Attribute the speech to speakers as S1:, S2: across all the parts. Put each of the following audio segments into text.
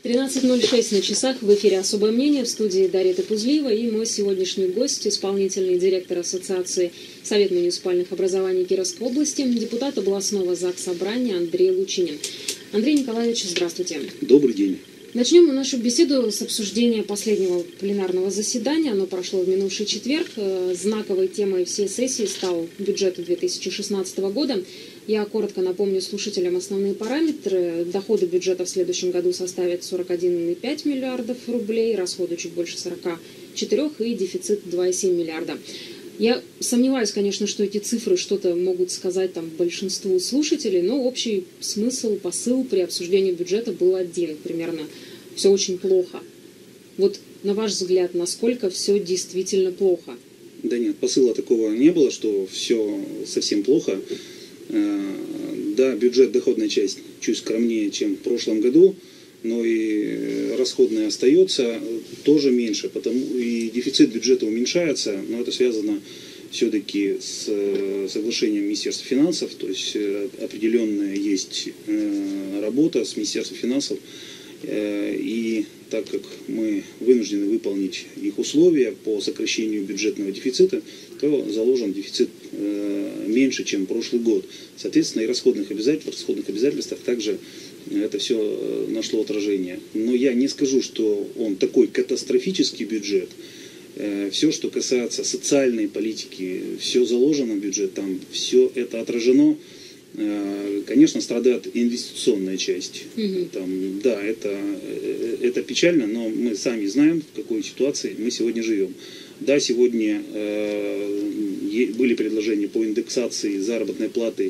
S1: 13:06 на часах. В эфире «Особое мнение», в студии Дарья Топузлиева и мой сегодняшний гость, исполнительный директор Ассоциации Совет муниципальных образований Кировской области, депутат областного Заксобрания Андрей Лучинин. Андрей Николаевич, здравствуйте.
S2: Добрый день.
S1: Начнем мы нашу беседу с обсуждения последнего пленарного заседания. Оно прошло в минувший четверг. Знаковой темой всей сессии стал бюджет 2016 года. Я коротко напомню слушателям основные параметры. Доходы бюджета в следующем году составят 41,5 миллиардов рублей, расходы чуть больше 44 и дефицит 2,7 миллиарда. Я сомневаюсь, конечно, что эти цифры что-то могут сказать большинству слушателей, но общий смысл, посыл при обсуждении бюджета был один. Примерно все очень плохо. Вот на ваш взгляд, насколько все действительно плохо?
S2: Да нет, посыла такого не было, что все совсем плохо. Да, бюджет, доходная часть чуть скромнее, чем в прошлом году, но и расходная остается тоже меньше, потому и дефицит бюджета уменьшается, но это связано все-таки с соглашением Министерства финансов, то есть определенная есть работа с Министерством финансов, и так как мы вынуждены выполнить их условия по сокращению бюджетного дефицита, то заложен дефицит меньше, чем прошлый год. Соответственно, и в расходных обязательствах также это все нашло отражение. Но я не скажу, что он такой катастрофический бюджет. Все, что касается социальной политики, все заложено в бюджет, там все это отражено. Конечно, страдает инвестиционная часть. Там, да, это печально, но мы сами знаем, в какой ситуации мы сегодня живем. Да, сегодня были предложения по индексации заработной платы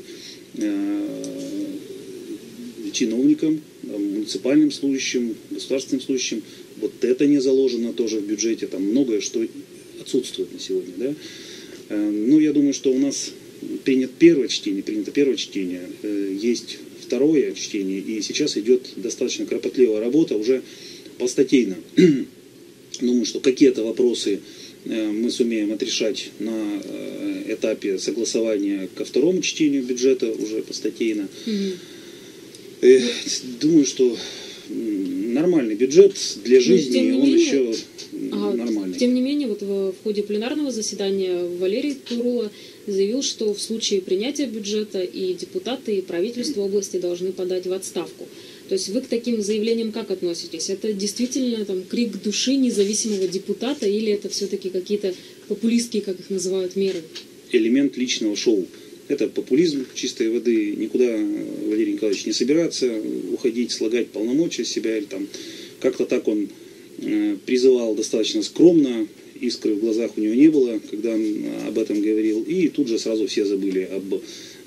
S2: чиновникам, муниципальным служащим, государственным служащим. Вот это не заложено тоже в бюджете. Там многое, что отсутствует на сегодня. Да? Ну, я думаю, что у нас принято первое чтение, есть второе чтение, и сейчас идет достаточно кропотливая работа уже постатейно. Думаю, что какие-то вопросы мы сумеем отрешать на этапе согласования ко второму чтению бюджета уже постатейно. Думаю, что нормальный бюджет для жизни, он еще нормальный.
S1: Тем не менее, вот в ходе пленарного заседания Валерий Турула заявил, что в случае принятия бюджета и депутаты, и правительство области должны подать в отставку. То есть вы к таким заявлениям как относитесь? Это действительно крик души независимого депутата или это все-таки какие-то популистские, как их называют, меры?
S2: Элемент личного шоу. Это популизм чистой воды. Никуда Валерий Николаевич не собирается уходить, слагать полномочия себя. Или как-то так он призывал достаточно скромно. Искры в глазах у него не было, когда он об этом говорил. И тут же сразу все забыли об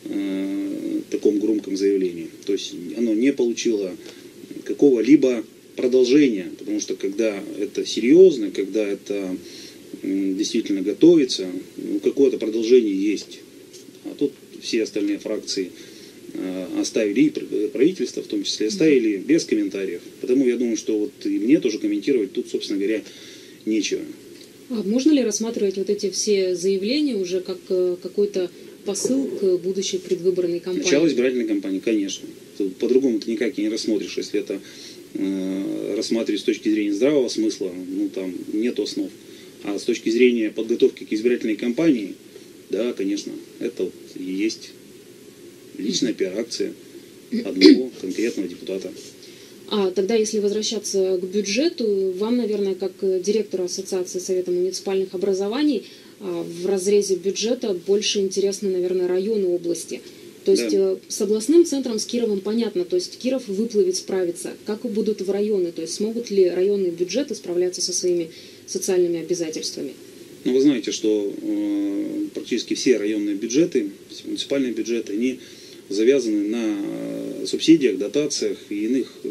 S2: таком громком заявлении. То есть оно не получило какого-либо продолжения. Потому что когда это серьезно, когда это действительно готовится, какое-то продолжение есть. А тут все остальные фракции оставили, и правительство в том числе, оставили без комментариев. Потому я думаю, что вот и мне тоже комментировать тут, собственно говоря, нечего.
S1: А можно ли рассматривать вот эти все заявления уже как какой-то посыл к будущей предвыборной кампании?
S2: Начало избирательной кампании, конечно. По-другому ты никак и не рассмотришь, если это рассматривать с точки зрения здравого смысла, там нет основ. А с точки зрения подготовки к избирательной кампании, да, конечно, это и есть личная пиар-акция одного конкретного депутата.
S1: А тогда, если возвращаться к бюджету, вам, наверное, как директору Ассоциации Совета муниципальных образований, в разрезе бюджета больше интересны, наверное, районы области. То есть да. С областным центром, с Кировом понятно, то есть Киров выплывет, справится. Как будут в районы, то есть смогут ли районные бюджеты справляться со своими социальными обязательствами?
S2: Ну, вы знаете, что практически все районные бюджеты, все муниципальные бюджеты, они завязаны на субсидиях, дотациях и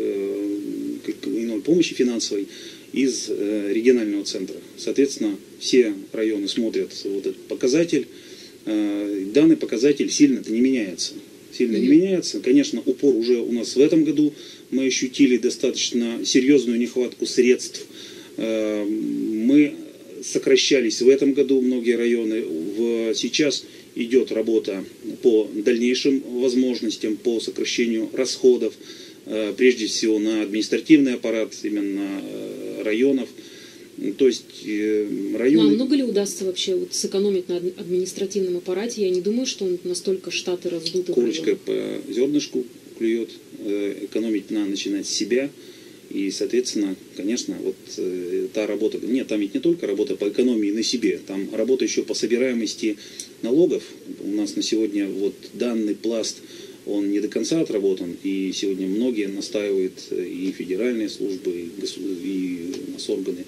S2: иной помощи финансовой из регионального центра. Соответственно, все районы смотрят вот этот показатель. Данный показатель сильно-то не меняется. Не меняется. Конечно, упор уже у нас в этом году. Мы ощутили достаточно серьезную нехватку средств. Мы сокращались в этом году многие районы. Сейчас идет работа по дальнейшим возможностям, по сокращению расходов. прежде всего на административный аппарат именно районов. То есть районы...
S1: Ну, а много ли удастся вообще вот сэкономить на административном аппарате? Я не думаю, что он настолько штаты раздуты.
S2: Курочка по зернышку клюет, экономить надо начинать с себя. И, соответственно, конечно, вот та работа, нет, там ведь не только работа по экономии на себе, там работа еще по собираемости налогов. У нас на сегодня вот данный пласт, он не до конца отработан, и сегодня многие настаивают, и федеральные службы, и органы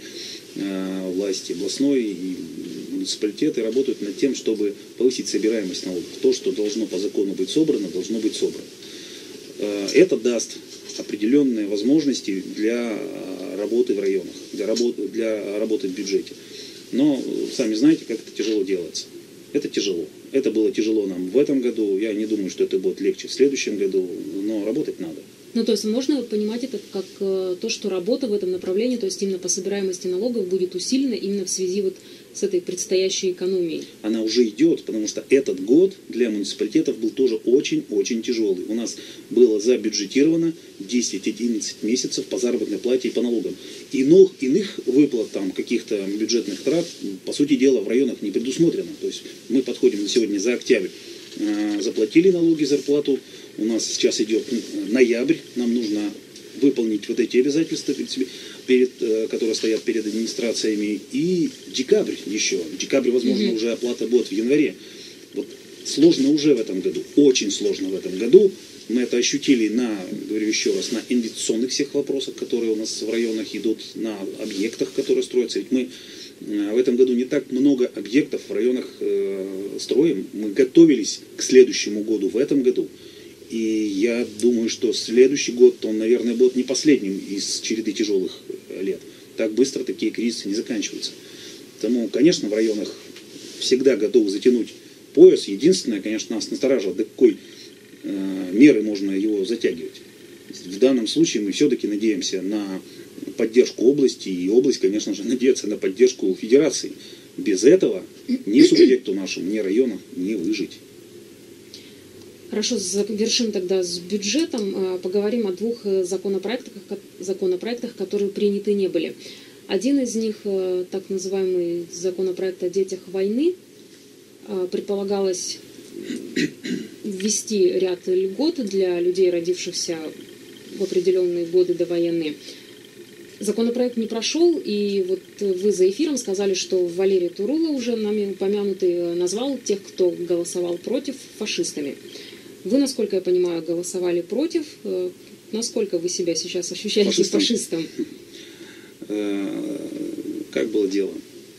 S2: власти областной, и муниципалитеты работают над тем, чтобы повысить собираемость налогов. То, что должно по закону быть собрано, должно быть собрано. Это даст определенные возможности для работы в районах, для работы в бюджете. Но сами знаете, как это тяжело делается. Это тяжело. Это было тяжело нам в этом году. Я не думаю, что это будет легче в следующем году, но работать надо.
S1: Ну, то есть можно понимать это как то, что работа в этом направлении, то есть именно по собираемости налогов будет усилена именно в связи вот с этой предстоящей экономией?
S2: Она уже идет, потому что этот год для муниципалитетов был тоже очень-очень тяжелый. У нас было забюджетировано 10-11 месяцев по заработной плате и по налогам. Иных выплат, там, каких-то бюджетных трат, по сути дела, в районах не предусмотрено. То есть мы подходим сегодня за октябрь, заплатили налоги, зарплату. У нас сейчас идет ноябрь, нам нужно выполнить вот эти обязательства, которые стоят перед администрациями. И декабрь еще. В декабре, возможно, уже оплата будет в январе. Вот сложно уже в этом году, очень сложно в этом году. Мы это ощутили говорю еще раз, на инвестиционных всех вопросах, которые у нас в районах идут, на объектах, которые строятся. Ведь мы в этом году не так много объектов в районах строим. Мы готовились к следующему году в этом году. И я думаю, что следующий год, он, наверное, будет не последним из череды тяжелых лет. Так быстро такие кризисы не заканчиваются. Поэтому, конечно, в районах всегда готовы затянуть пояс. Единственное, конечно, нас настораживает, до какой меры можно его затягивать. В данном случае мы все-таки надеемся на поддержку области, и область, конечно же, надеется на поддержку федерации. Без этого ни субъекту нашему, ни району не выжить.
S1: Хорошо, завершим тогда с бюджетом. Поговорим о двух законопроектах, которые приняты не были. Один из них, так называемый законопроект о детях войны, предполагалось ввести ряд льгот для людей, родившихся в определенные годы довоенные. Законопроект не прошел, и вот вы за эфиром сказали, что Валерий Турула, уже нами упомянутый, назвал тех, кто голосовал против, фашистами. Вы, насколько я понимаю, голосовали против. Насколько вы себя сейчас ощущаете фашистом?
S2: Как было дело?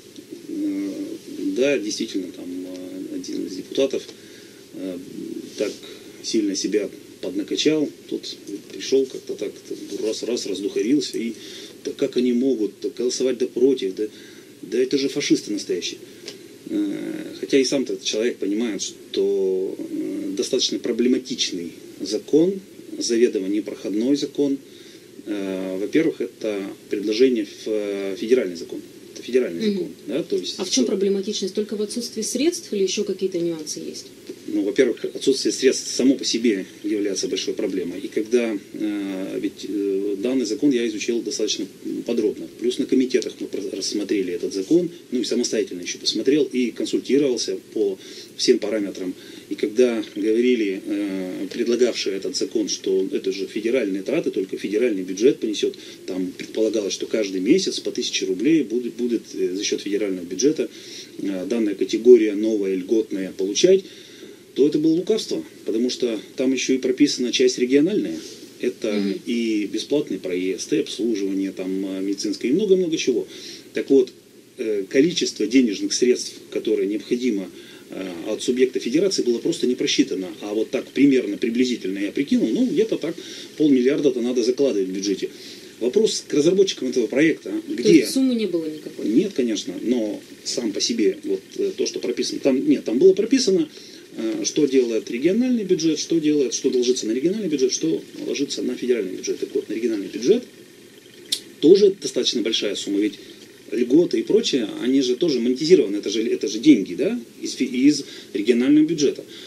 S2: Да, действительно, там один из депутатов так сильно себя поднакачал, тут пришел как-то так, раз раздухарился, и да как они могут голосовать против, да это же фашисты настоящие. Хотя и сам-то этот человек понимает, что достаточно проблематичный закон, заведомо непроходной закон. Во-первых, это предложение в федеральный закон. Это федеральный закон. Да? То есть,
S1: а в чем проблематичность? Только в отсутствии средств или еще какие-то нюансы есть?
S2: Ну, во-первых, отсутствие средств само по себе является большой проблемой. И когда ведь данный закон я изучил достаточно подробно. Плюс на комитетах мы рассмотрели этот закон, ну и самостоятельно еще посмотрел и консультировался по всем параметрам. И когда говорили, предлагавшие этот закон, что это же федеральные траты, только федеральный бюджет понесет, там предполагалось, что каждый месяц по 1000 рублей будет за счет федерального бюджета данная категория новая, льготная получать, то это было лукавство, потому что там еще и прописана часть региональная. Это и бесплатный проезд, и обслуживание там, медицинское, и много-много чего. Так вот, количество денежных средств, которое необходимо от субъекта федерации, было просто не просчитано. А вот так примерно, приблизительно я прикинул, ну где-то так 500 миллиарда-то надо закладывать в бюджете. Вопрос к разработчикам этого проекта. Где?
S1: То есть суммы не было никакой?
S2: Нет, конечно, но сам по себе вот то, что прописано. Там было прописано, что делает региональный бюджет, что ложится на региональный бюджет, что ложится на федеральный бюджет. Так вот, на региональный бюджет тоже достаточно большая сумма, ведь льготы и прочее, они же тоже монетизированы, это же деньги, да, из регионального бюджета.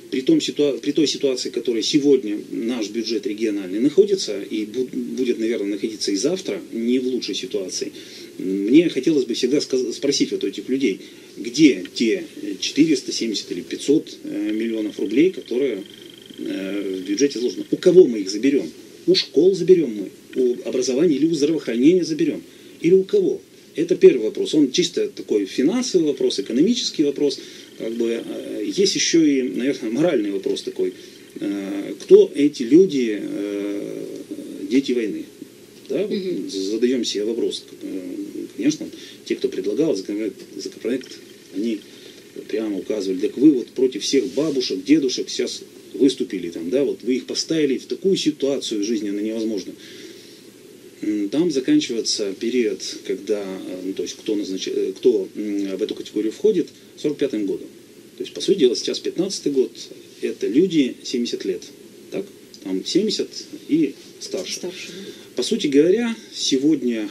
S2: при той ситуации, в которой сегодня наш бюджет региональный находится, и будет, наверное, находиться и завтра, не в лучшей ситуации, мне хотелось бы всегда спросить вот этих людей, где те 470 или 500 миллионов рублей, которые в бюджете заложены. У кого мы их заберем? У школ заберем мы, у образования или у здравоохранения заберем? Или у кого? Это первый вопрос. Он чисто такой финансовый вопрос, экономический вопрос. Как бы, есть еще и, наверное, моральный вопрос такой. Кто эти люди, дети войны? Да? Задаем себе вопрос. Конечно, те, кто предлагал законопроект, они прямо указывали, так вы вот против всех бабушек, дедушек сейчас выступили, там, да, вот вы их поставили в такую ситуацию жизненно невозможную. Там заканчивается период, когда, ну, то есть кто в эту категорию входит, 45-м годом. То есть, по сути дела, сейчас 15-й год, это люди 70 лет. Так? Там 70 и старше. По сути говоря, сегодня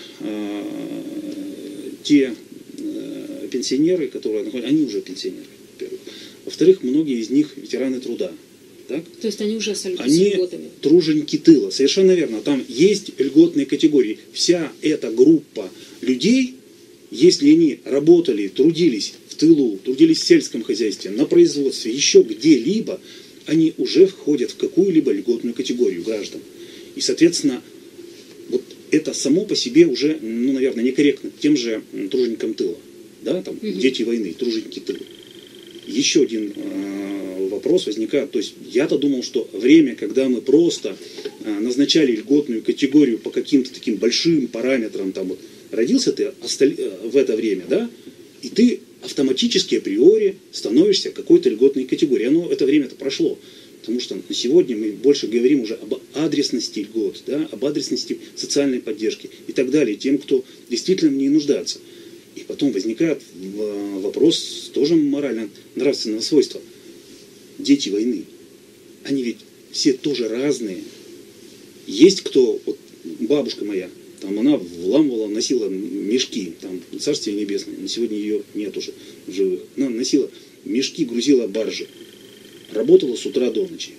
S2: те пенсионеры, которые находятся, они уже пенсионеры, во-первых. Во-вторых, многие из них ветераны труда. Так?
S1: То есть они уже с льготами.
S2: Они труженики тыла. Совершенно верно. Там есть льготные категории. Вся эта группа людей, если они работали, трудились в тылу, трудились в сельском хозяйстве, на производстве, еще где-либо, они уже входят в какую-либо льготную категорию граждан. И, соответственно, вот это само по себе уже, ну, наверное, некорректно тем же труженикам тыла. Да? Там, дети войны, труженики тыла. Еще один вопрос возникает. То есть я-то думал, что время, когда мы просто назначали льготную категорию по каким-то таким большим параметрам, там вот родился ты в это время, да, и ты автоматически априори становишься какой-то льготной категорией. Оно, это время-то прошло. Потому что сегодня мы больше говорим уже об адресности льгот, да, об адресности социальной поддержки и так далее, тем, кто действительно в ней нуждается. И потом возникает вопрос тоже морально-нравственного свойства. Дети войны, они ведь все тоже разные. Есть кто, вот бабушка моя, там она вламывала, носила мешки, там, Царствие Небесное, на сегодня ее нет уже в живых. Она носила мешки, грузила баржи, работала с утра до ночи.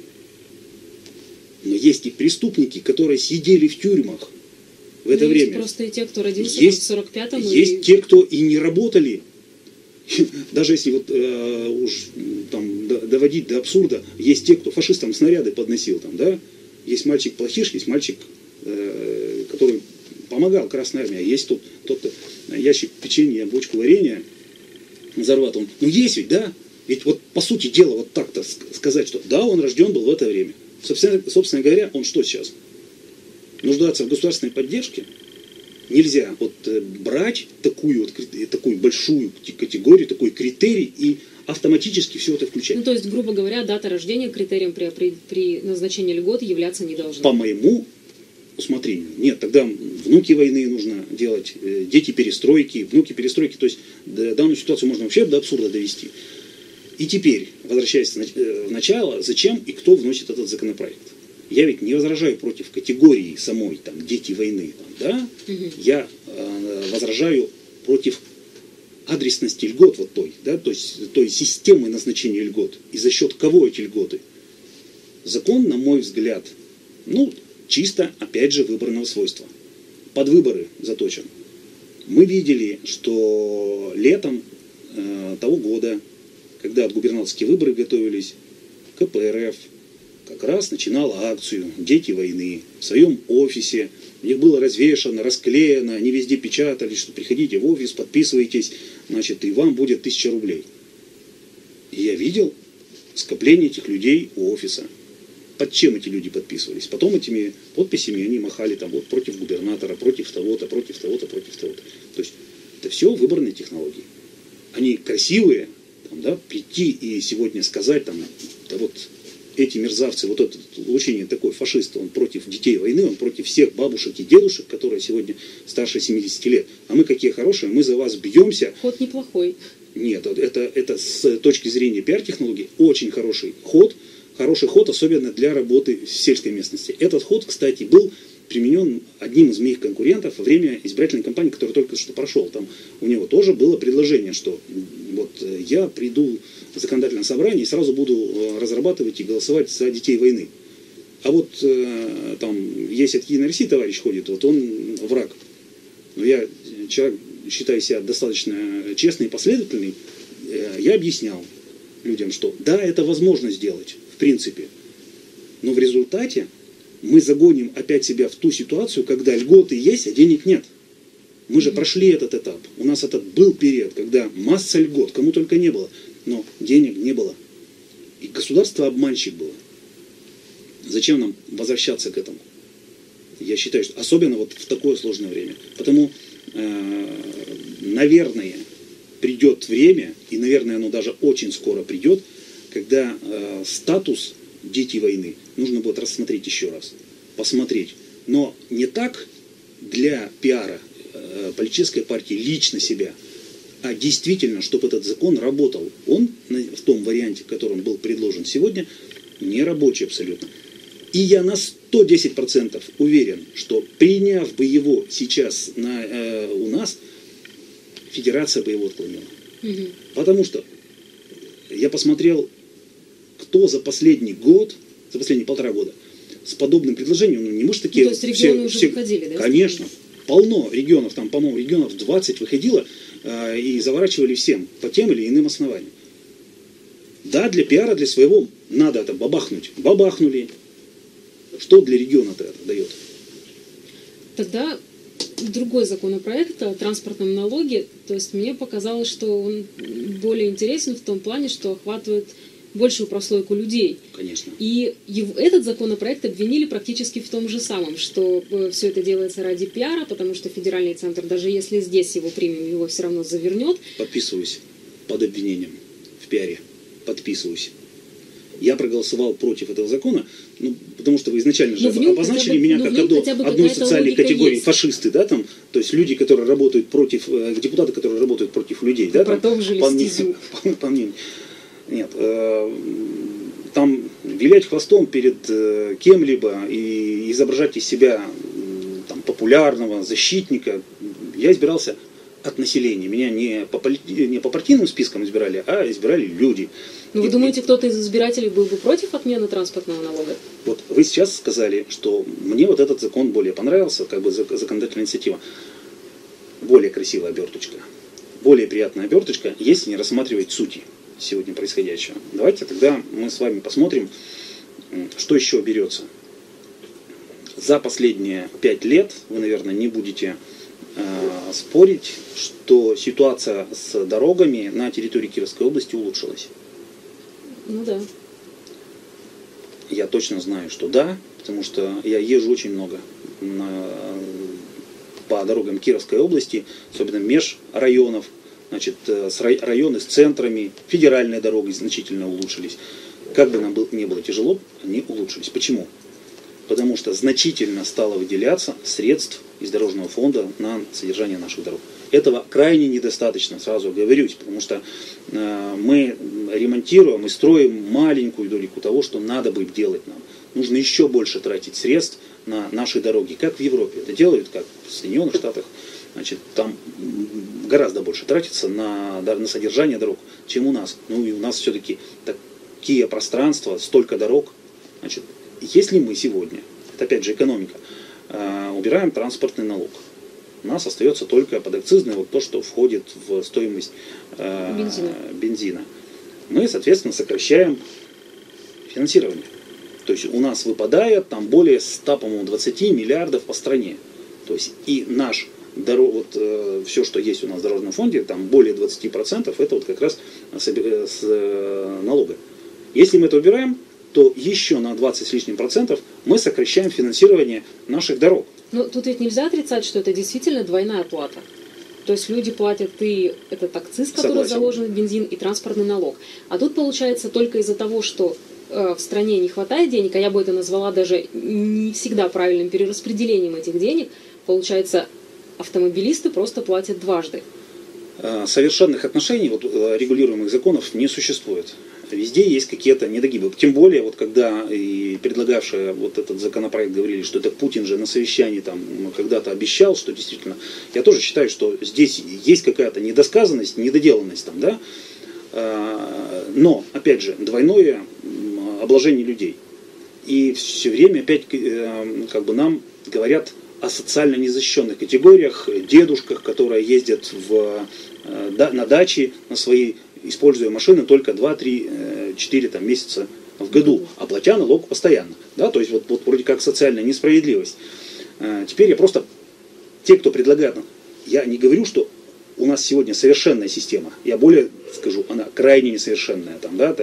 S2: Но есть и преступники, которые сидели в тюрьмах в это время.
S1: Есть просто и те, кто родился в 45-м.
S2: Есть те, кто и не работали. Даже если вот уж там доводить до абсурда, есть те, кто фашистам снаряды подносил, там, да? Есть мальчик плохиш, есть мальчик, который помогал Красной Армии, а есть тот ящик печенья, бочку варенья взорвать. Ну есть ведь, да? Ведь вот по сути дела вот так-то сказать, что да, он рожден был в это время. Собственно говоря, он что сейчас? Нуждается в государственной поддержке? Нельзя вот брать такую большую категорию, такой критерий и автоматически все это включать.
S1: Ну, то есть, грубо говоря, дата рождения критерием при назначении льгот являться не должна.
S2: По моему усмотрению. Нет, тогда внуки войны нужно делать, дети перестройки, внуки перестройки. То есть данную ситуацию можно вообще до абсурда довести. И теперь, возвращаясь в начало, зачем и кто вносит этот законопроект? Я ведь не возражаю против категории самой, там, дети войны, там, да? Я возражаю против адресности льгот вот той, да? То есть той системы назначения льгот. И за счет кого эти льготы? Закон, на мой взгляд, ну, чисто, опять же, выборного свойства. Под выборы заточен. Мы видели, что летом того года, когда губернаторские выборы готовились, КПРФ как раз начинала акцию «Дети войны» в своем офисе. У них было развешано, расклеено, они везде печатали, что приходите в офис, подписывайтесь, значит, и вам будет 1000 рублей. И я видел скопление этих людей у офиса. Под чем эти люди подписывались? Потом этими подписями они махали там вот против губернатора, против того-то, против того-то, против того-то. То есть это все выборные технологии. Они красивые, там, да, прийти и сегодня сказать, там, да вот эти мерзавцы, вот это Лучинин такой фашист, он против детей войны, он против всех бабушек и дедушек, которые сегодня старше 70 лет. А мы какие хорошие, мы за вас бьемся.
S1: Ход неплохой.
S2: Нет, это с точки зрения пиар-технологий очень хороший ход, особенно для работы в сельской местности. Этот ход, кстати, был применен одним из моих конкурентов во время избирательной кампании, которая только что прошел. Там у него тоже было предложение, что вот я приду в законодательном собрании и сразу буду разрабатывать и голосовать за детей войны. А вот там есть от Единой России товарищ ходит, вот он враг. Но я человек, считаю себя достаточно честный и последовательный, я объяснял людям, что да, это возможно сделать, в принципе. Но в результате мы загоним опять себя в ту ситуацию, когда льготы есть, а денег нет. Мы же прошли этот этап. У нас этот был период, когда масса льгот, кому только не было, но денег не было. И государство обманщик было. Зачем нам возвращаться к этому? Я считаю, что особенно вот в такое сложное время. Потому, наверное, придет время, и, наверное, оно даже очень скоро придет, когда статус «Дети войны» нужно будет рассмотреть еще раз, посмотреть. Но не так для пиара политической партии лично себя, а действительно, чтобы этот закон работал. Он в том варианте, в котором был предложен сегодня, не рабочий абсолютно. И я на 110% уверен, что приняв бы его сейчас у нас, федерация бы его отклонила. Угу. Потому что я посмотрел, кто за последний год, за последние 1,5 года с подобным предложением, ну не может такие...
S1: Ну, то есть регионы уже выходили, да?
S2: Конечно. Полно регионов, там, по-моему, регионов 20 выходило и заворачивали всем по тем или иным основаниям. Да, для пиара, для своего надо это бабахнуть. Бабахнули. Что для региона-то это дает?
S1: Тогда другой законопроект о транспортном налоге, то есть мне показалось, что он более интересен в том плане, что охватывает большую прослойку людей.
S2: Конечно.
S1: И этот законопроект обвинили практически в том же самом, что все это делается ради пиара, потому что федеральный центр, даже если здесь его примем, его все равно завернет.
S2: Подписываюсь под обвинением в пиаре. Подписываюсь. Я проголосовал против этого закона, ну, потому что вы изначально же обозначили меня как одну из социальных категорий, фашисты, да, там, то есть люди, которые работают против, депутаты, которые работают против людей, да,
S1: продолжили стезю.
S2: По мне. Нет, там вилять хвостом перед кем-либо и изображать из себя там, популярного защитника. Я избирался от населения. Меня не по партийным спискам избирали, а избирали люди.
S1: Но вы думаете, кто-то из избирателей был бы против отмены транспортного налога?
S2: Вот вы сейчас сказали, что мне вот этот закон более понравился, как бы законодательная инициатива. Более красивая оберточка, более приятная оберточка, если не рассматривать сути сегодня происходящего. Давайте тогда мы с вами посмотрим, что еще берется. За последние 5 лет вы, наверное, не будете спорить, что ситуация с дорогами на территории Кировской области улучшилась.
S1: Ну да.
S2: Я точно знаю, что да, потому что я езжу очень много по дорогам Кировской области, особенно межрайонов. Значит, районы с центрами, федеральные дороги значительно улучшились. Как бы нам не было тяжело, они улучшились. Почему? Потому что значительно стало выделяться средств из дорожного фонда на содержание наших дорог. Этого крайне недостаточно, сразу оговорюсь, потому что мы ремонтируем и строим маленькую долику того, что надо бы делать нам. Нужно еще больше тратить средств на наши дороги, как в Европе. Это делают, как в Соединенных Штатах. Значит, там гораздо больше тратится на содержание дорог, чем у нас. Ну и у нас все-таки такие пространства, столько дорог. Значит, если мы сегодня, это опять же экономика, убираем транспортный налог, у нас остается только подакцизный, вот то, что входит в стоимость бензина. Мы, соответственно, сокращаем финансирование. То есть у нас выпадает там более 100, по-моему, 20 миллиардов по стране. То есть и наш все, что есть у нас в дорожном фонде, там более 20% это вот как раз с налога. Если мы это убираем, то еще на 20 с лишним процентов мы сокращаем финансирование наших дорог.
S1: Но тут ведь нельзя отрицать, что это действительно двойная плата. То есть люди платят и этот акциз, который заложен в бензин, и транспортный налог. А тут получается только из-за того, что в стране не хватает денег, а я бы это назвала даже не всегда правильным перераспределением этих денег, получается, автомобилисты просто платят дважды.
S2: Совершенных отношений, регулируемых законов не существует. Везде есть какие-то недогибы. Тем более, когда и предлагавшие этот законопроект говорили, что это Путин же на совещании там когда-то обещал, что действительно, я тоже считаю, что здесь есть какая-то недосказанность, недоделанность там, да. Но, опять же, двойное обложение людей. И все время опять как бы нам говорят о социально незащищенных категориях, дедушках, которые ездят на даче на свои, используя машины только 2, 3, 4 там, месяца в году, а платя налог постоянно. Да? То есть вот вроде как социальная несправедливость. Теперь я просто, те, кто предлагает, я не говорю, что у нас сегодня совершенная система. Я более скажу, она крайне несовершенная.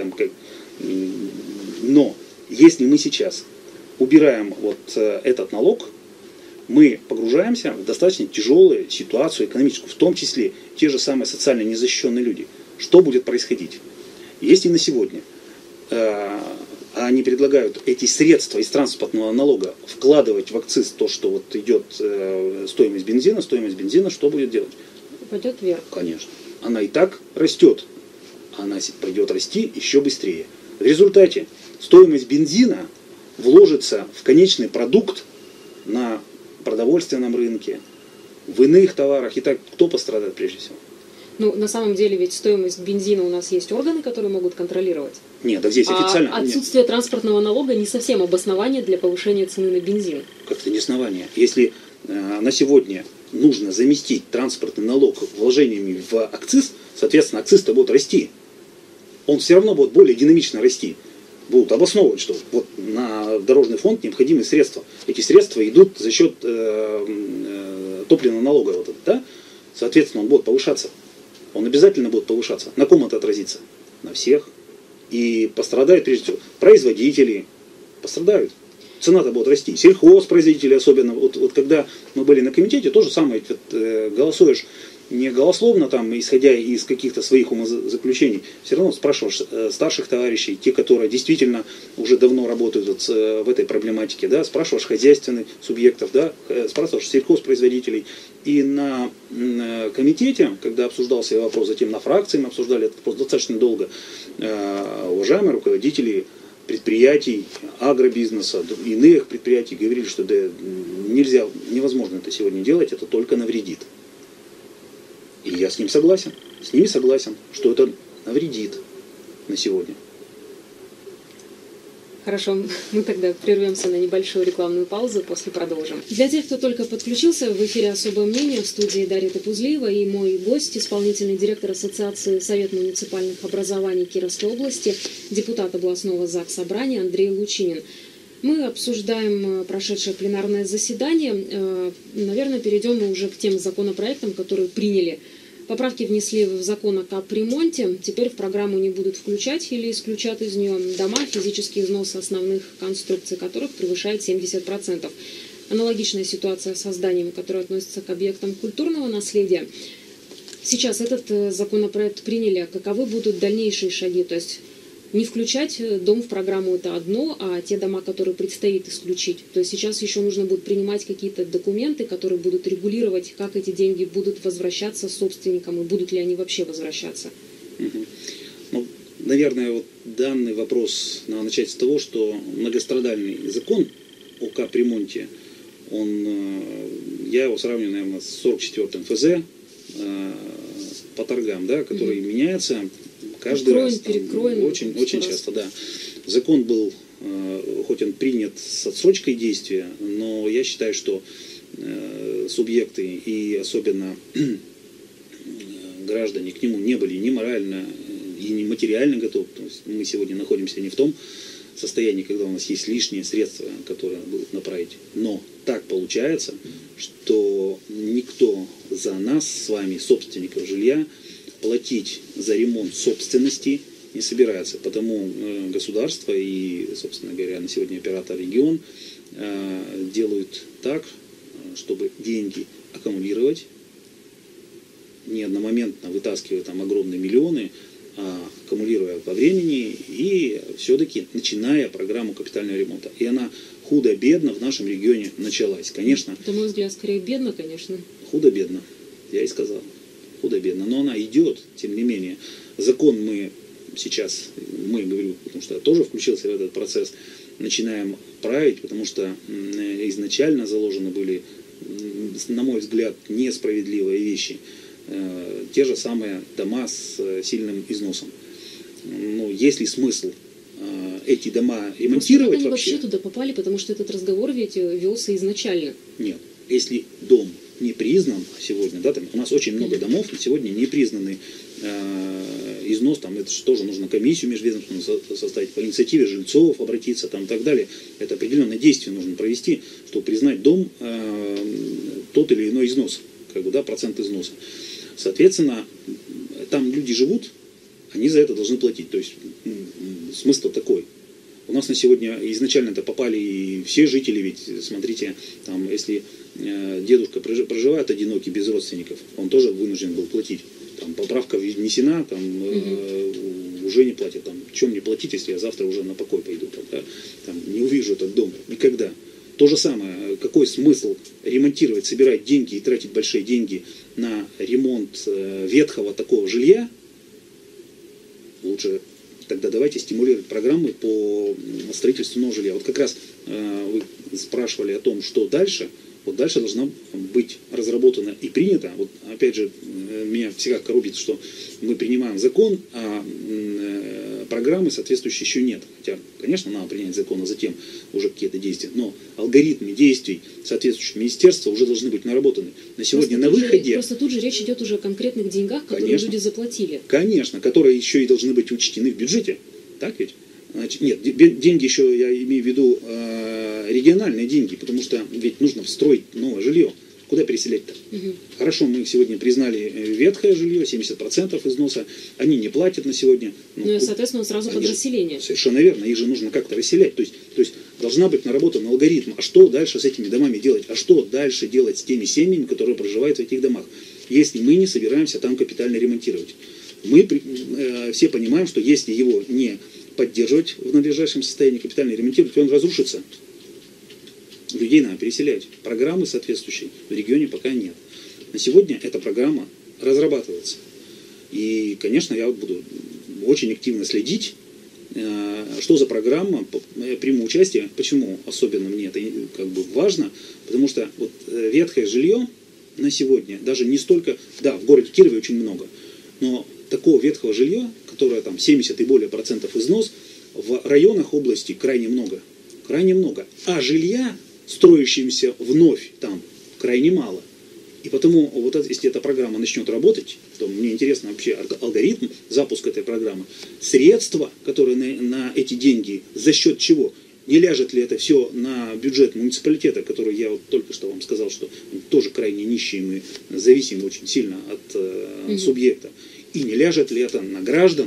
S2: Но если мы сейчас убираем вот этот налог, мы погружаемся в достаточно тяжелую ситуацию экономическую, в том числе те же самые социально незащищенные люди. Что будет происходить? Если на сегодня они предлагают эти средства из транспортного налога вкладывать в акциз то, что вот идет стоимость бензина, что будет делать?
S1: Пойдет вверх.
S2: Конечно. Она и так растет. Она пойдет расти еще быстрее. В результате стоимость бензина вложится в конечный продукт на продовольственном рынке, в иных товарах. Итак, кто пострадает прежде всего?
S1: Ну, на самом деле, ведь стоимость бензина у нас есть органы, которые могут контролировать.
S2: Нет, так здесь официально...
S1: Отсутствие транспортного налога не совсем обоснование для повышения цены на бензин.
S2: Как-то не основание. Если на сегодня нужно заместить транспортный налог вложениями в акциз, соответственно, акциз-то будет расти. Он все равно будет более динамично расти. Будут обосновывать, что вот на дорожный фонд необходимы средства. Эти средства идут за счет топливного налога. Вот это, да? Соответственно, он будет повышаться. Он обязательно будет повышаться. На ком это отразится? На всех. И пострадают, прежде всего, производители. Пострадают. Цена-то будет расти. Сельхозпроизводители особенно. Вот когда мы были на комитете, то же самое. Голосуешь не голословно, там, исходя из каких-то своих умозаключений, все равно спрашиваешь старших товарищей, те, которые действительно уже давно работают вот в этой проблематике, да, спрашиваешь хозяйственных субъектов, да, спрашиваешь сельхозпроизводителей. И на комитете, когда обсуждался вопрос, затем на фракции мы обсуждали этот вопрос достаточно долго, уважаемые руководители предприятий, агробизнеса, иных предприятий говорили, что да, невозможно это сегодня делать, это только навредит. И я с ними согласен, что это навредит на сегодня.
S1: Хорошо, мы тогда прервемся на небольшую рекламную паузу, после продолжим. Для тех, кто только подключился, в эфире «Особое мнение», в студии Дарья Топузлиева и мой гость, исполнительный директор Ассоциации Совет муниципальных образований Кировской области, депутат областного заксобрания Андрей Лучинин. Мы обсуждаем прошедшее пленарное заседание. Наверное, перейдем мы уже к тем законопроектам, которые приняли. Поправки внесли в закон о капремонте. Теперь в программу не будут включать или исключат из нее дома, физический износ основных конструкций которых превышает 70%. Аналогичная ситуация со зданиями, которые относятся к объектам культурного наследия. Сейчас этот законопроект приняли. Каковы будут дальнейшие шаги? То есть не включать дом в программу — это одно, а те дома, которые предстоит исключить. То есть сейчас еще нужно будет принимать какие-то документы, которые будут регулировать, как эти деньги будут возвращаться собственникам, и будут ли они вообще возвращаться.
S2: Ну, наверное, вот данный вопрос надо начать с того, что многострадальный закон о капремонте, я его сравниваю, наверное, с 44-м ФЗ по торгам, да, который меняется каждый раз, очень часто, да. Закон был, хоть он принят с отсрочкой действия, но я считаю, что субъекты и особенно граждане к нему не были ни морально и ни материально готовы. То есть мы сегодня находимся не в том состоянии, когда у нас есть лишние средства, которые будут направить. Но так получается, что никто за нас с вами, собственников жилья, платить за ремонт собственности не собирается. Потому государство и, собственно говоря, на сегодня оператор регион делают так, чтобы деньги аккумулировать, не одномоментно вытаскивая там огромные миллионы, а аккумулируя во времени и все-таки начиная программу капитального ремонта. И она худо-бедно в нашем регионе началась. Конечно.
S1: На мой взгляд, скорее бедно, конечно.
S2: Худо-бедно, я и сказал. Худо-бедно, но она идет, тем не менее. Закон мы говорю, потому что я тоже включился в этот процесс, начинаем править, потому что изначально заложены были, на мой взгляд, несправедливые вещи. Те же самые дома с сильным износом. ну, есть ли смысл эти дома ремонтировать
S1: они
S2: вообще
S1: туда попали, потому что этот разговор ведь велся изначально.
S2: Нет. Если дом не признан сегодня, да, там у нас очень много домов на сегодня не признаны износ, там это же тоже нужно комиссию межведомственную составить, по инициативе жильцов обратиться там и так далее. Это определенное действие нужно провести, чтобы признать дом тот или иной износ, как бы, да, процент износа. Соответственно, там люди живут, они за это должны платить. То есть смысл такой. У нас на сегодня изначально это попали и все жители, ведь смотрите, там, если дедушка проживает одинокий, без родственников, он тоже вынужден был платить. Там поправка внесена, там уже не платят. Там, чем мне платить, если я завтра уже на покой пойду, там, не увижу этот дом никогда. То же самое, какой смысл ремонтировать, собирать деньги и тратить большие деньги на ремонт ветхого такого жилья? Лучше тогда давайте стимулировать программы по строительству нового жилья. Вот как раз вы спрашивали о том, что дальше. Вот дальше должна быть разработана и принята. Вот опять же, меня всегда коробит, что мы принимаем закон, а программы соответствующей еще нет. Хотя, конечно, надо принять закон, а затем уже какие-то действия. Но алгоритмы действий соответствующих министерства уже должны быть наработаны. На сегодня на выходе...
S1: Просто тут же речь идет уже о конкретных деньгах, которые люди заплатили. Конечно,
S2: которые еще и должны быть учтены в бюджете. Так ведь? Значит, нет, деньги еще, я имею в виду региональные деньги, потому что ведь нужно строить новое жилье. Куда переселять-то? Хорошо, мы сегодня признали ветхое жилье, 70% износа, они не платят на сегодня.
S1: Ну и, соответственно, сразу под расселение.
S2: Совершенно верно, их же нужно как-то расселять. То есть должна быть наработан алгоритм, а что дальше с этими домами делать, а что дальше делать с теми семьями, которые проживают в этих домах, если мы не собираемся там капитально ремонтировать. Мы все понимаем, что если его не поддерживать в надлежащем состоянии, капитально ремонтировать, он разрушится. Людей надо переселять. Программы соответствующей в регионе пока нет. На сегодня эта программа разрабатывается. И, конечно, я буду очень активно следить, что за программа, я приму участие. Почему особенно мне это как бы важно? Потому что вот ветхое жилье на сегодня, даже не столько, да, в городе Кирове очень много, но такого ветхого жилья, которое там 70 и более процентов износ, в районах области крайне много. Крайне много. А жилья, строящимся вновь там, крайне мало. И потому, вот если эта программа начнет работать, то мне интересно вообще алгоритм запуска этой программы, средства, которые на эти деньги, за счет чего? Не ляжет ли это все на бюджет муниципалитета, который я вот только что вам сказал, что тоже крайне нищий, мы зависим очень сильно от субъекта. И не ляжет ли это на граждан,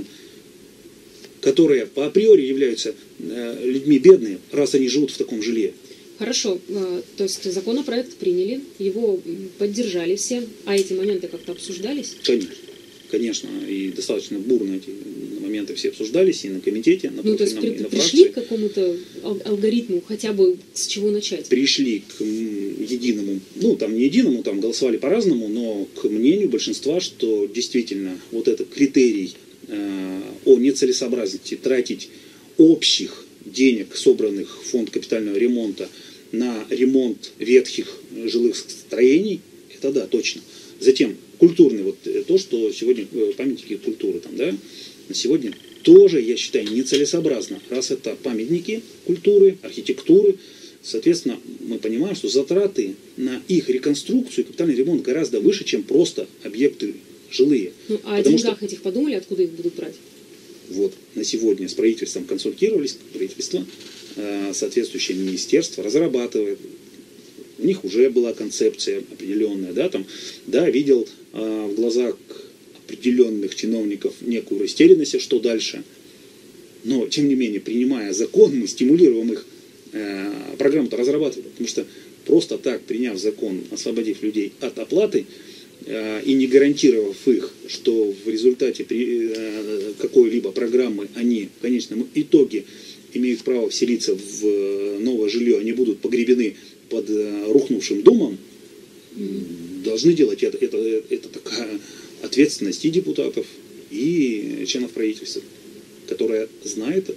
S2: которые по априори являются людьми бедными, раз они живут в таком жилье?
S1: Хорошо, то есть законопроект приняли, его поддержали все, а эти моменты как-то обсуждались?
S2: Конечно, и достаточно бурно эти моменты все обсуждались и на комитете, на профильном, и на фракции.
S1: Пришли к какому-то алгоритму, хотя бы с чего начать?
S2: Пришли к единому, ну там не единому, там голосовали по-разному, но к мнению большинства, что действительно вот этот критерий о нецелесообразности тратить общих денег, собранных в фонд капитального ремонта, на ремонт ветхих жилых строений, это да, точно. Затем культурный, вот то, что сегодня памятники культуры там, да, на сегодня тоже, я считаю, нецелесообразно. Раз это памятники культуры, архитектуры, соответственно, мы понимаем, что затраты на их реконструкцию и капитальный ремонт гораздо выше, чем просто объекты жилые.
S1: Ну, а о деньгах этих подумали, откуда их будут брать?
S2: Вот, на сегодня с правительством консультировались, правительство, соответствующее министерство разрабатывает. У них уже была концепция определенная, да, там, да, видел в глазах определенных чиновников некую растерянность, что дальше. Но, тем не менее, принимая закон, мы стимулируем их программу-то разрабатывать, потому что просто так, приняв закон, освободив людей от оплаты, и не гарантировав их, что в результате какой-либо программы они в конечном итоге имеют право вселиться в новое жилье, они будут погребены под рухнувшим домом, должны делать это. Это такая ответственность и депутатов, и членов правительства, которые знают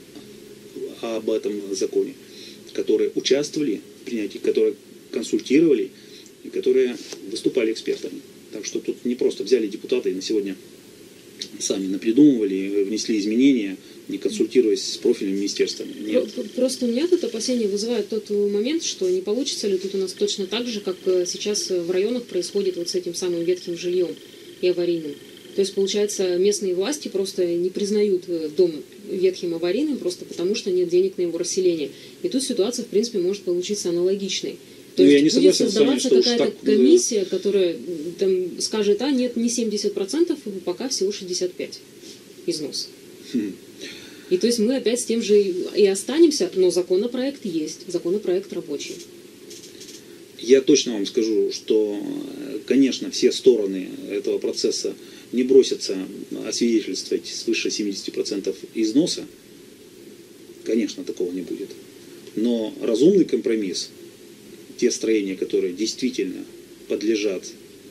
S2: об этом законе, которые участвовали в принятии, которые консультировали и которые выступали экспертами. Так что тут не просто взяли депутаты и на сегодня сами напридумывали, внесли изменения, не консультируясь с профильными министерствами. Нет.
S1: Просто у меня тут опасения вызывает тот момент, что не получится ли тут у нас точно так же, как сейчас в районах происходит вот с этим самым ветхим жильем и аварийным. То есть, получается, местные власти просто не признают дом ветхим аварийным, просто потому что нет денег на его расселение. И тут ситуация, в принципе, может получиться аналогичной. То есть
S2: я не
S1: будет
S2: согласен с вами,
S1: создаваться
S2: что
S1: какая-то
S2: так,
S1: комиссия, которая там скажет, нет, не 70%, пока всего 65% износ. И то есть мы опять с тем же и останемся, но законопроект есть, законопроект рабочий.
S2: Я точно вам скажу, что, конечно, все стороны этого процесса не бросятся освидетельствовать свыше 70% износа. Конечно, такого не будет. Но разумный компромисс, те строения, которые действительно подлежат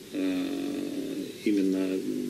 S2: именно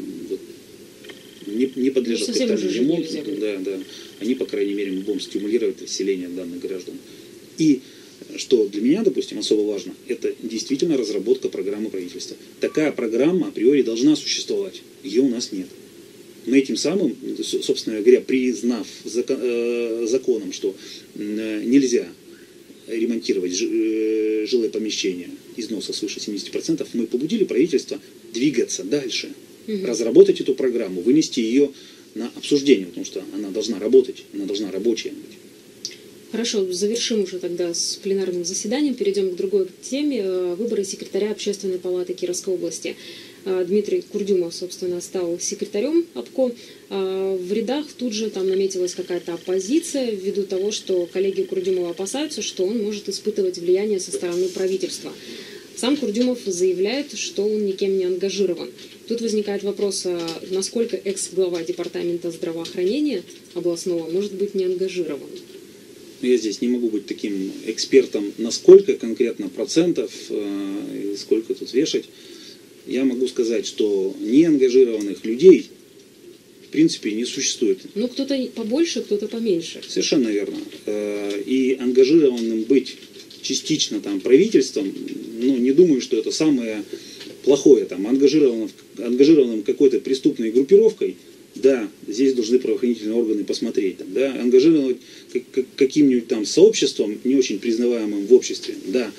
S2: не подлежат капитальному ремонту, они, по крайней мере, мы будем стимулировать расселение данных граждан. И что для меня, допустим, особо важно, это действительно разработка программы правительства. Такая программа априори должна существовать. Ее у нас нет. Мы этим самым, собственно говоря, признав законом, что нельзя ремонтировать жилые помещения износа свыше 70%, мы побудили правительство двигаться дальше, разработать эту программу, вынести ее на обсуждение, потому что она должна работать, она должна рабочая быть.
S1: Хорошо, завершим уже тогда с пленарным заседанием, перейдем к другой теме. Выборы секретаря Общественной палаты Кировской области. Дмитрий Курдюмов, собственно, стал секретарем ОПКО. В рядах тут же там наметилась какая-то оппозиция ввиду того, что коллеги Курдюмова опасаются, что он может испытывать влияние со стороны правительства. Сам Курдюмов заявляет, что он никем не ангажирован. Тут возникает вопрос, насколько экс-глава департамента здравоохранения областного может быть не ангажирован.
S2: Я здесь не могу быть таким экспертом, насколько конкретно процентов, и сколько тут вешать. Я могу сказать, что неангажированных людей в принципе не существует.
S1: Ну, кто-то побольше, кто-то поменьше.
S2: Совершенно верно. И ангажированным быть частично там правительством, не думаю, что это самое плохое. Там, ангажированным какой-то преступной группировкой, да, здесь должны правоохранительные органы посмотреть. Там, да, ангажировать каким-нибудь там сообществом, не очень признаваемым в обществе, да.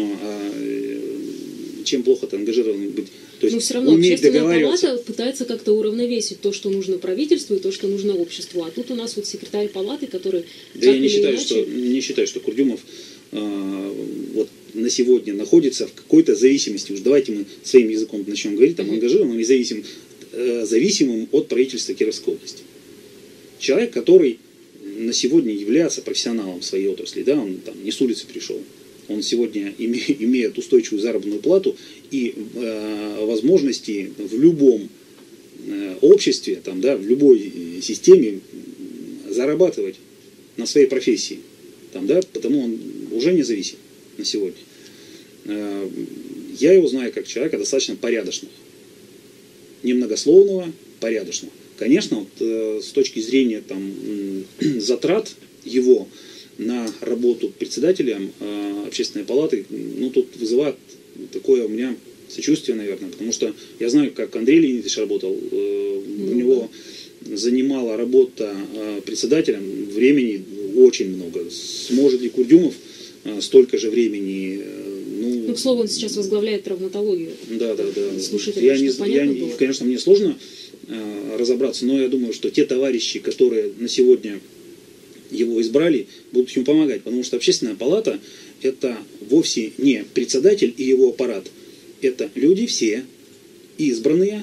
S2: Чем плохо-то ангажированным быть? То есть,
S1: но все равно Общественная палата пытается как-то уравновесить то, что нужно правительству, и то, что нужно обществу. А тут у нас вот секретарь палаты, который...
S2: Да, я не считаю, что Курдюмов вот на сегодня находится в какой-то зависимости. Уж давайте мы своим языком начнем говорить, там ангажированным и зависимым от правительства Кировской области. Человек, который на сегодня является профессионалом в своей отрасли, да, он там не с улицы пришел. Он сегодня имеет устойчивую заработную плату и возможности в любом обществе, там, да, в любой системе зарабатывать на своей профессии. Там, да, потому он уже независим на сегодня. Я его знаю как человека достаточно порядочного. Немногословного, порядочного. Конечно, вот, с точки зрения там, затрат его на работу председателем Общественной палаты, тут вызывает такое у меня сочувствие, наверное, потому что я знаю, как Андрей Леонидович работал, у него занимала работа председателем времени очень много. Сможет ли Курдюмов столько же времени?
S1: К слову, он сейчас возглавляет травматологию.
S2: Да.
S1: Слушателям,
S2: конечно, мне сложно разобраться, но я думаю, что те товарищи, которые на сегодня его избрали, будут ему помогать, потому что Общественная палата – это вовсе не председатель и его аппарат. Это люди все избранные,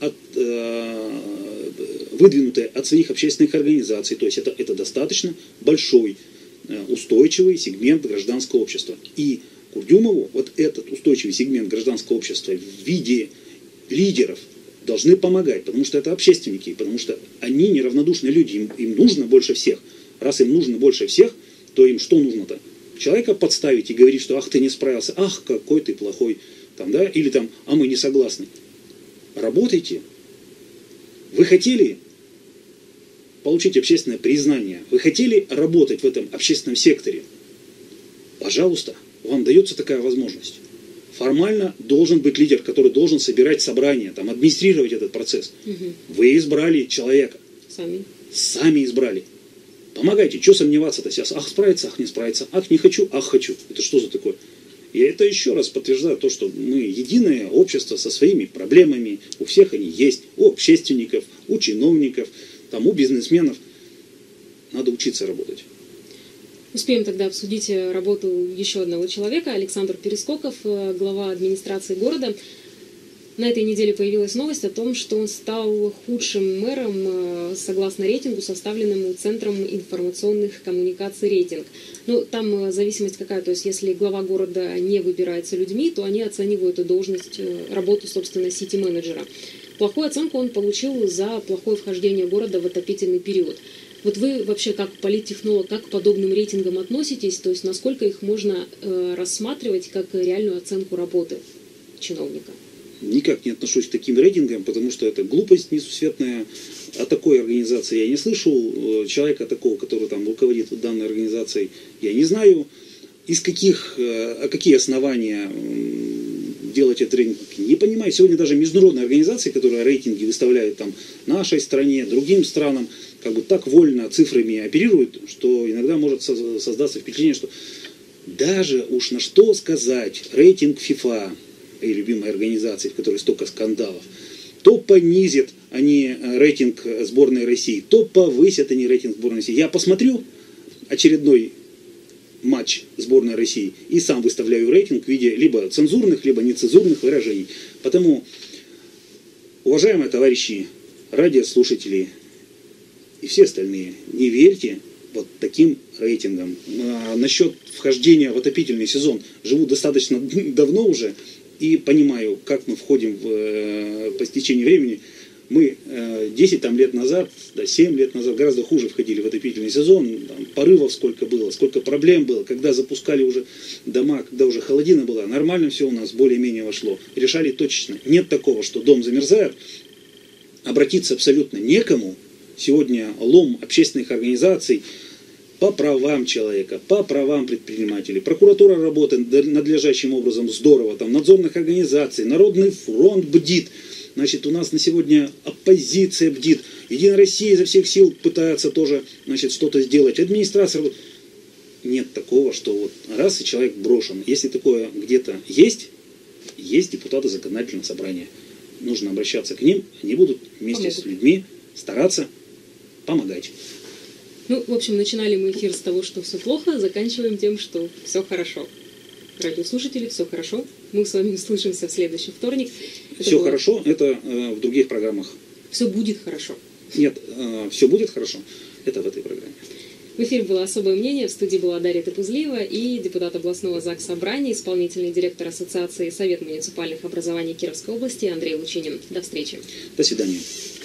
S2: выдвинутые от своих общественных организаций. То есть это достаточно большой, устойчивый сегмент гражданского общества. И Курдюмову вот этот устойчивый сегмент гражданского общества в виде лидеров должны помогать, потому что это общественники, потому что они неравнодушные люди, им нужно больше всех. Раз им нужно больше всех, то им что нужно-то? Человека подставить и говорить, что ах, ты не справился, ах, какой ты плохой, там, да? Или там, а мы не согласны. Работайте. Вы хотели получить общественное признание, вы хотели работать в этом общественном секторе, пожалуйста, вам дается такая возможность. формально должен быть лидер, который должен собирать собрания, там, администрировать этот процесс. Вы избрали человека. Сами избрали. Помогайте, что сомневаться-то сейчас? Ах, справится, ах, не справится. Ах, не хочу, ах, хочу. Это что за такое? И это еще раз подтверждает то, что мы единое общество со своими проблемами. У всех они есть. У общественников, у чиновников, там, у бизнесменов. Надо учиться работать.
S1: Успеем тогда обсудить работу еще одного человека, Александр Перескоков, глава администрации города. На этой неделе появилась новость о том, что он стал худшим мэром согласно рейтингу, составленному Центром информационных коммуникаций «Рейтинг». Ну, там зависимость какая, то есть если глава города не выбирается людьми, то они оценивают эту должность, работу, собственно, сити-менеджера. Плохую оценку он получил за плохое вхождение города в отопительный период. Вот вы вообще как политтехнолог, как к подобным рейтингам относитесь? То есть насколько их можно рассматривать как реальную оценку работы чиновника?
S2: Никак не отношусь к таким рейтингам, потому что это глупость несусветная. О такой организации я не слышал. Человека такого, который там руководит данной организацией, я не знаю. Какие основания делать этот рейтинг, не понимаю. Сегодня даже международные организации, которые рейтинги выставляют там нашей стране, другим странам, как бы так вольно цифрами оперируют, что иногда может создаться впечатление, что даже уж на что сказать, рейтинг ФИФА, и любимой организации, в которой столько скандалов, то понизят они рейтинг сборной России, то повысят они рейтинг сборной России. Я посмотрю очередной матч сборной России и сам выставляю рейтинг в виде либо цензурных, либо нецензурных выражений. Потому, уважаемые товарищи радиослушатели и все остальные, не верьте вот таким рейтингам. Насчет вхождения в отопительный сезон живу достаточно давно уже, и понимаю, как мы входим по стечению времени. Мы 10 лет назад, 7 лет назад гораздо хуже входили в отопительный сезон. Там, порывов сколько было, сколько проблем было. Когда запускали уже дома, когда уже холодина была, нормально все у нас более-менее вошло. Решали точечно. Нет такого, что дом замерзает. Обратиться абсолютно некому. Сегодня лом общественных организаций по правам человека, по правам предпринимателей. Прокуратура работает надлежащим образом здорово. Там надзорных организаций, Народный фронт бдит. Значит, у нас на сегодня оппозиция бдит. Единая Россия изо всех сил пытается тоже, значит, что-то сделать. Администрация. Нет такого, что вот раз и человек брошен. Если такое где-то есть депутаты законодательного собрания. Нужно обращаться к ним. Они будут вместе с людьми стараться помогать.
S1: Ну, в общем, начинали мы эфир с того, что все плохо, заканчиваем тем, что все хорошо. Радиослушатели, все хорошо. Мы с вами услышимся в следующий вторник.
S2: Все хорошо, это в других программах.
S1: Все будет хорошо.
S2: Нет, все будет хорошо, это в этой программе.
S1: В эфире было «Особое мнение». В студии была Дарья Топузлиева и депутат областного Заксобрания, исполнительный директор Ассоциации Совет муниципальных образований Кировской области Андрей Лучинин. До встречи.
S2: До свидания.